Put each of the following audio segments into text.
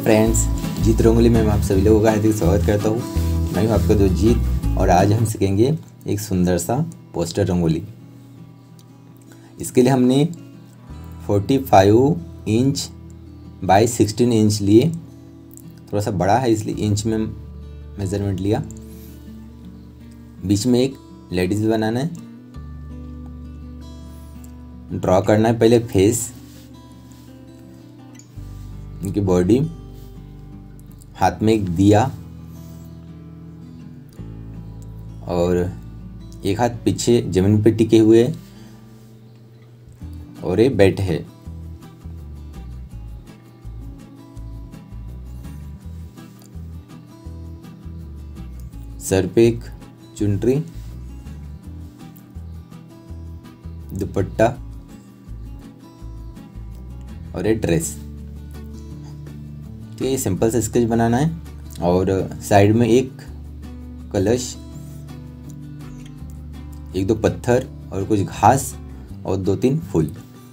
Friends, जीत रंगोली में मैं आप सभी लोगों का हार्दिक स्वागत करता हूँ। मैं हूँ आपका दोस्त जीत और आज हम सीखेंगे एक सुंदर सा पोस्टर रंगोली। इसके लिए हमने 45 इंच बाई 16 इंच लिए, थोड़ा सा बड़ा है इसलिए इंच में मेज़रमेंट लिया। बीच में एक लेडीज़ बनाना है, ड्रॉ करना है पहले फेस, उनकी बॉडी, हाथ में एक दिया और एक हाथ पीछे जमीन पे टिके हुए और ये बैठे है। सर पे एक चुनरी, दुपट्टा और एक ड्रेस। तो ये सिंपल सा स्केच बनाना है और साइड में एक कलश, एक दो पत्थर और कुछ घास और 2-3 फूल।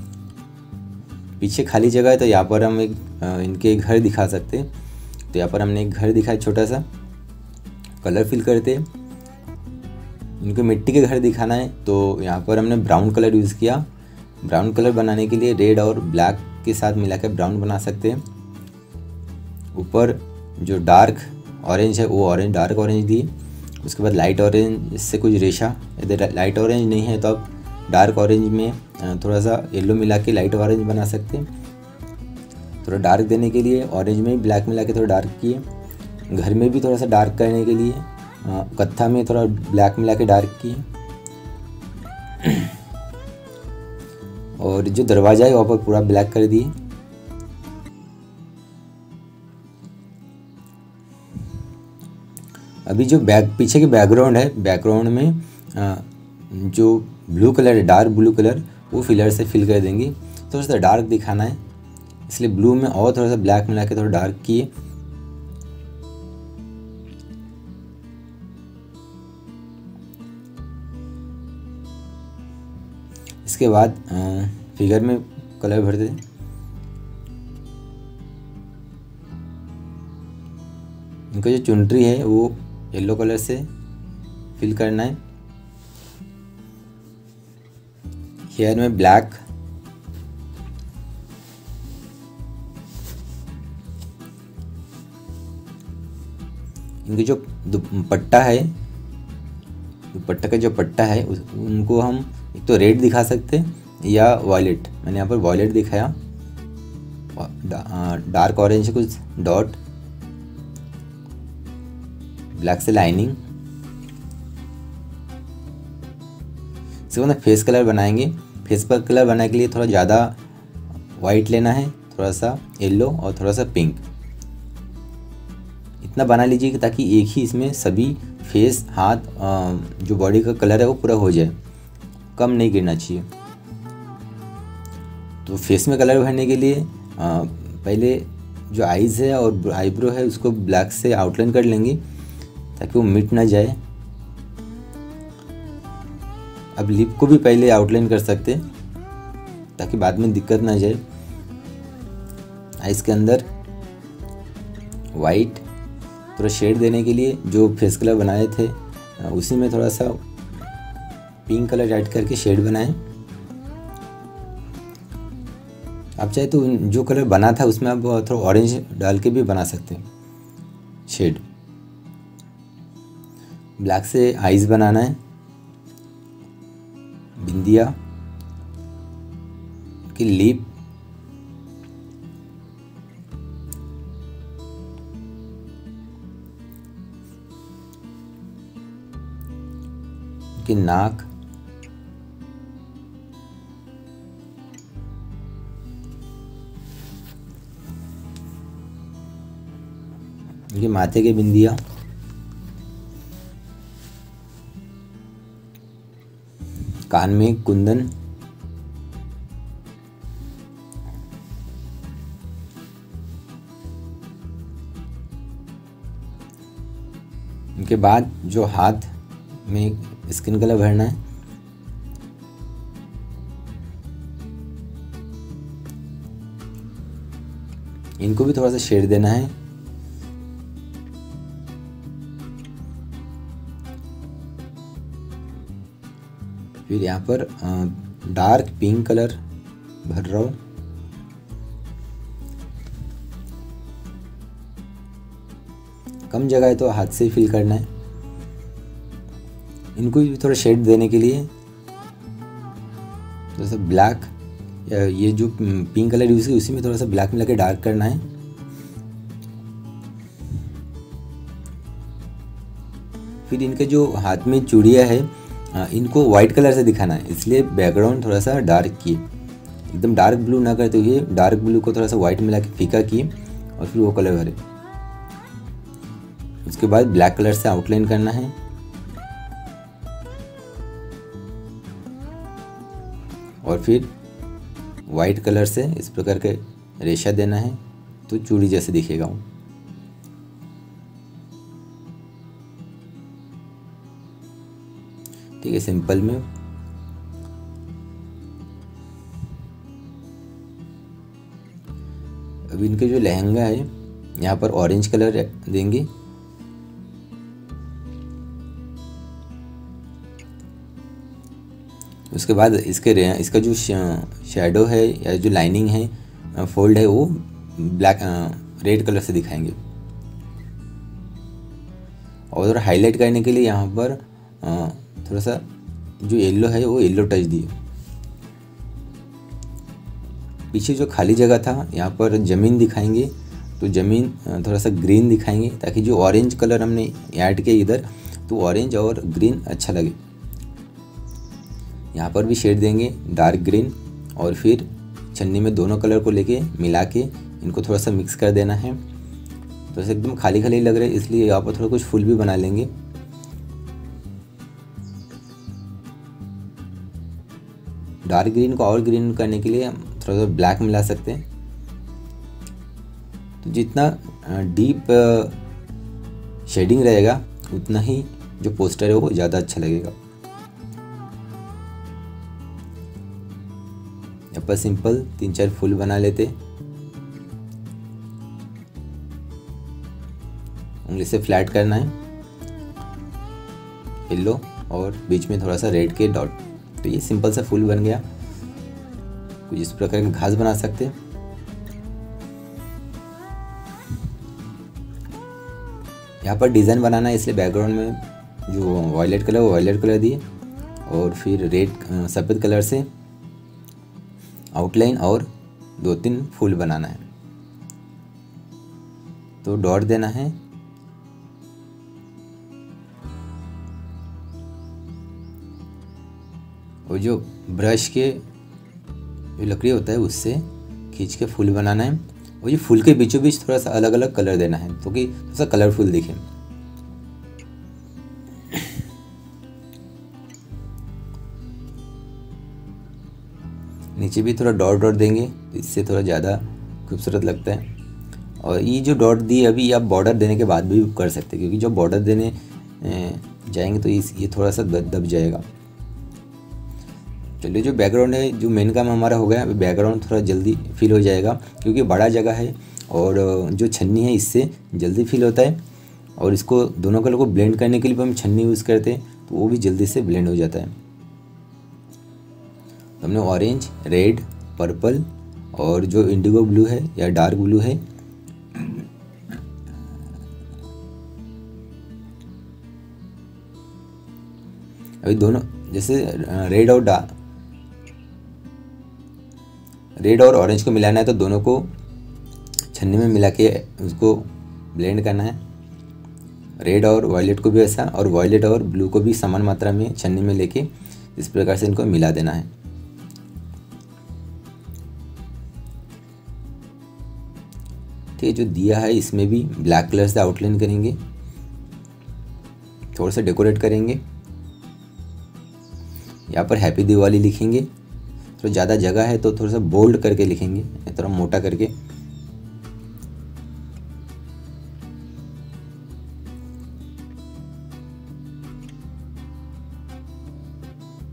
पीछे खाली जगह है तो यहाँ पर हम एक इनके घर दिखा सकते हैं। तो यहाँ पर हमने एक घर दिखाया छोटा सा, कलर फिल करते। इनको मिट्टी के घर दिखाना है तो यहाँ पर हमने ब्राउन कलर यूज़ किया। ब्राउन कलर बनाने के लिए रेड और ब्लैक के साथ मिलाकर ब्राउन बना सकते हैं। ऊपर जो डार्क ऑरेंज है वो ऑरेंज, डार्क ऑरेंज दिए। उसके बाद लाइट ऑरेंज से कुछ रेशा, यदि लाइट ऑरेंज नहीं है तो आप डार्क ऑरेंज में थोड़ा सा येलो मिला के लाइट ऑरेंज बना सकते हैं। थोड़ा डार्क देने के लिए ऑरेंज में ब्लैक मिला के थोड़ा डार्क किए। घर में भी थोड़ा सा डार्क करने के लिए कत्था में थोड़ा ब्लैक मिला के डार्क किए। और जो दरवाज़ा है वहाँ पर पूरा ब्लैक कर दिए। अभी जो पीछे के बैकग्राउंड है, बैकग्राउंड में जो ब्लू कलर है, डार्क ब्लू कलर, वो फिलर से फिल कर देंगे। थोड़ा सा डार्क दिखाना है इसलिए ब्लू में और थोड़ा सा ब्लैक मिला के थोड़ा डार्क किए। इसके बाद फिगर में कलर भर दें। इनका जो चुनरी है वो येलो कलर से फिल करना है। हेयर में ब्लैक, इनकी जो दुपट्टा है, दुपट्टा का जो पट्टा है उनको हम एक तो रेड दिखा सकते हैं या वॉयलेट। मैंने यहाँ पर वॉयलेट दिखाया। डार्क ऑरेंज से कुछ डॉट, ब्लैक से लाइनिंग। इसके बाद फेस कलर बनाएंगे। फेस पर कलर बनाने के लिए थोड़ा ज़्यादा वाइट लेना है, थोड़ा सा येलो और थोड़ा सा पिंक। इतना बना लीजिए ताकि एक ही इसमें सभी फेस, हाथ, जो बॉडी का कलर है वो पूरा हो जाए, कम नहीं गिरना चाहिए। तो फेस में कलर भरने के लिए पहले जो आईज़ है और आईब्रो है उसको ब्लैक से आउटलाइन कर लेंगे ताकि वो मिट ना जाए। अब लिप को भी पहले आउटलाइन कर सकते हैं ताकि बाद में दिक्कत ना जाए। आईज के अंदर वाइट, थोड़ा शेड देने के लिए जो फेस कलर बनाए थे उसी में थोड़ा सा पिंक कलर ऐड करके शेड बनाएं। आप चाहे तो जो कलर बना था उसमें आप थोड़ा ऑरेंज डाल के भी बना सकते हैं शेड। ब्लैक से आईज बनाना है, बिंदिया की लिप, की नाक, इनके माथे के बिंदिया, कान में कुंदन, इनके बाद जो हाथ में स्किन कलर भरना है, इनको भी थोड़ा सा शेड देना है। फिर यहाँ पर डार्क पिंक कलर भर रहा हूँ। कम जगह है तो हाथ से ही फिल करना है। इनको भी थोड़ा शेड देने के लिए थोड़ा सा ब्लैक, या ये जो पिंक कलर यूज़ की उसी में थोड़ा सा ब्लैक मिला के डार्क करना है। फिर इनके जो हाथ में चूड़ियाँ है इनको वाइट कलर से दिखाना है, इसलिए बैकग्राउंड थोड़ा सा डार्क किए, एकदम डार्क ब्लू ना करते हुए डार्क ब्लू को थोड़ा सा वाइट मिला के फीका किए और फिर वो कलर भरे। उसके बाद ब्लैक कलर से आउटलाइन करना है। और फिर वाइट कलर से इस प्रकार के रेशा देना है तो चूड़ी जैसे दिखेगा वो। ठीक है, सिंपल में। अब इनके जो लहंगा है यहाँ पर ऑरेंज कलर देंगे। उसके बाद इसका जो शैडो है या जो लाइनिंग है फोल्ड है वो ब्लैक रेड कलर से दिखाएंगे। और हाईलाइट करने के लिए यहाँ पर थोड़ा सा जो येलो है वो येलो टच दिए। पीछे जो खाली जगह था यहाँ पर ज़मीन दिखाएंगे, तो ज़मीन थोड़ा सा ग्रीन दिखाएंगे ताकि जो ऑरेंज कलर हमने ऐड किया इधर तो ऑरेंज और ग्रीन अच्छा लगे। यहाँ पर भी शेड देंगे डार्क ग्रीन, और फिर छन्नी में दोनों कलर को लेके मिला के इनको थोड़ा सा मिक्स कर देना है। तो ऐसे एकदम खाली खाली लग रहा है, इसलिए यहाँ पर थोड़ा कुछ फूल भी बना लेंगे। डार्क ग्रीन को और ग्रीन करने के लिए थोड़ा सा ब्लैक मिला सकते हैं। तो जितना डीप शेडिंग रहेगा उतना ही जो पोस्टर है वो ज़्यादा अच्छा लगेगा। यहाँ पर सिंपल 3-4 फूल बना लेते, उंगली से फ्लैट करना है येलो और बीच में थोड़ा सा रेड के डॉट। तो ये सिंपल सा फूल बन गया। कुछ इस प्रकार की घास बना सकते हैं। यहाँ पर डिज़ाइन बनाना है, इसलिए बैकग्राउंड में जो वायलेट कलर वो वायलेट कलर दिए, और फिर रेड सफ़ेद कलर से आउटलाइन और 2-3 फूल बनाना है। तो डॉट देना है। और जो ब्रश के जो लकड़ी होता है उससे खींच के फूल बनाना है। और ये फूल के बीचों बीच थोड़ा सा अलग अलग कलर देना है तो कि थोड़ा सा कलरफुल दिखे। नीचे भी थोड़ा डॉट डॉट देंगे तो इससे थोड़ा ज़्यादा खूबसूरत लगता है। और ये जो डॉट दी अभी आप बॉर्डर देने के बाद भी कर सकते हैं, क्योंकि जब बॉर्डर देने जाएंगे तो ये थोड़ा सा दब जाएगा। चलिए, जो बैकग्राउंड है जो मेन काम हमारा हो गया। अभी बैकग्राउंड थोड़ा जल्दी फिल हो जाएगा क्योंकि बड़ा जगह है और जो छन्नी है इससे जल्दी फिल होता है। और इसको दोनों कलर को ब्लेंड करने के लिए हम छन्नी यूज़ करते हैं तो वो भी जल्दी से ब्लेंड हो जाता है। तो हमने ऑरेंज, रेड, पर्पल और जो इंडिगो ब्लू है या डार्क ब्लू है अभी दोनों जैसे रेड और ऑरेंज को मिलाना है तो दोनों को छन्नी में मिला के उसको ब्लेंड करना है। रेड और वायलेट को भी ऐसा, और वायलेट और ब्लू को भी समान मात्रा में छन्नी में लेके इस प्रकार से इनको मिला देना है। ठीक है, जो दिया है इसमें भी ब्लैक कलर से आउटलाइन करेंगे, थोड़ा सा डेकोरेट करेंगे। यहाँ पर हैप्पी दिवाली लिखेंगे। तो ज़्यादा जगह है तो थोड़ा सा बोल्ड करके लिखेंगे, थोड़ा मोटा करके।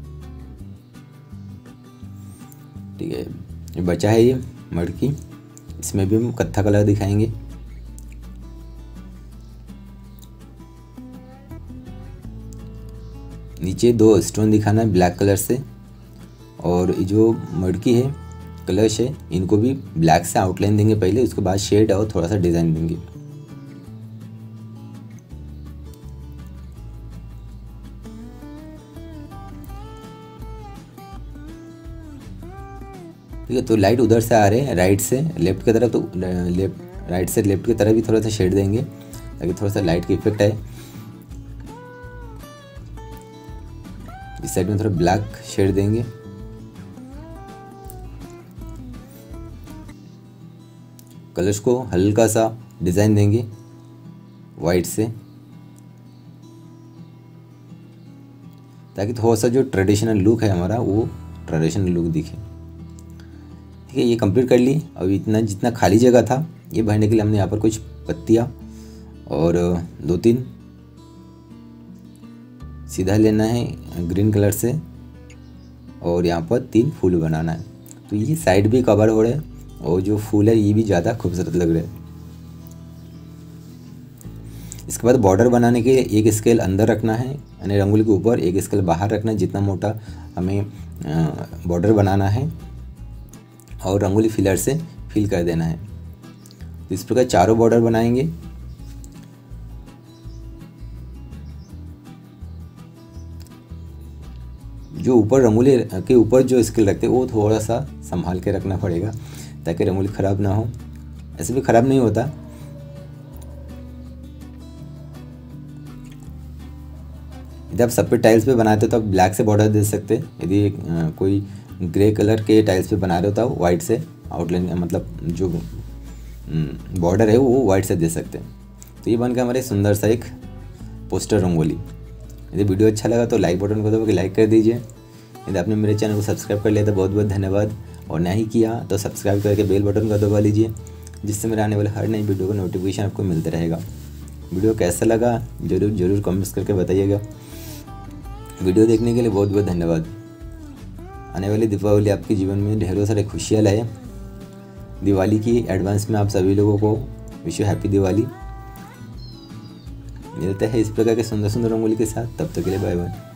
ठीक है, ये बचा है ये मटकी, इसमें भी हम कत्था कलर दिखाएंगे। नीचे 2 स्टोन दिखाना है ब्लैक कलर से, और ये जो मटकी है, कलश है, इनको भी ब्लैक से आउटलाइन देंगे पहले, उसके बाद शेड और थोड़ा सा डिज़ाइन देंगे। ठीक है, तो लाइट उधर से आ रहे हैं राइट से लेफ्ट की तरफ, तो राइट से लेफ्ट की तरफ भी थोड़ा सा शेड देंगे ताकि थोड़ा सा लाइट का इफेक्ट आए। इस साइड में थोड़ा ब्लैक शेड देंगे। कलर्स को हल्का सा डिज़ाइन देंगे वाइट से, ताकि थोड़ा सा जो ट्रेडिशनल लुक है हमारा वो ट्रेडिशनल लुक दिखे। ठीक है, ये कंप्लीट कर ली। अब इतना जितना खाली जगह था ये भरने के लिए हमने यहाँ पर कुछ पत्तियाँ और 2-3 सीधा लेना है ग्रीन कलर से, और यहाँ पर 3 फूल बनाना है। तो ये साइड भी कवर हो रहा है और जो फूल है ये भी ज़्यादा खूबसूरत लग रहा है। इसके बाद बॉर्डर बनाने के लिए 1 स्केल अंदर रखना है, यानी रंगोली के ऊपर 1 स्केल बाहर रखना है, जितना मोटा हमें बॉर्डर बनाना है, और रंगोली फिलर से फिल कर देना है। तो इस प्रकार चारों बॉर्डर बनाएंगे। जो ऊपर रंगोली के ऊपर जो स्केल रखते हैं वो थोड़ा सा संभाल के रखना पड़ेगा ताकि रंगोली ख़राब ना हो। ऐसे भी ख़राब नहीं होता। यदि आप सफ़ेद टाइल्स पे बनाते हो तो आप ब्लैक से बॉर्डर दे सकते हैं। यदि कोई ग्रे कलर के टाइल्स पे बना रहे हो तो आप वाइट से आउटलाइन, मतलब जो बॉर्डर है वो वाइट से दे सकते हैं। तो ये बनकर हमारे सुंदर सा एक पोस्टर रंगोली। यदि वीडियो अच्छा लगा तो लाइक बटन को दबा के लाइक कर दीजिए। यदि आपने मेरे चैनल को सब्सक्राइब कर लिया तो बहुत बहुत धन्यवाद, और नहीं किया तो सब्सक्राइब करके बेल बटन को दबा लीजिए, जिससे मेरे आने वाले हर नई वीडियो का नोटिफिकेशन आपको मिलता रहेगा। वीडियो कैसा लगा ज़रूर कमेंट्स करके बताइएगा। वीडियो देखने के लिए बहुत बहुत धन्यवाद। आने वाली दीपावली आपके जीवन में ढेरों सारे खुशियाँ लाए। दिवाली की एडवांस में आप सभी लोगों को विश यू हैप्पी दिवाली। मिलते हैं इस प्रकार के सुंदर सुंदर रंगोली के साथ, तब तक के लिए बाय बाय।